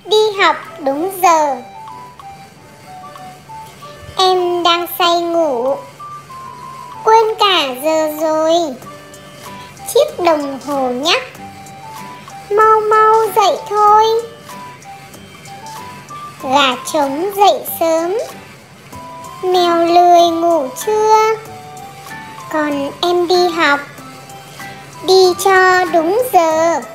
đi học đúng giờ. Em đang say ngủ, quên cả giờ rồi. Chiếc đồng hồ nhắc, mau mau dậy thôi. Gà trống dậy sớm, mèo lười ngủ trưa. Còn em đi học, đi cho đúng giờ.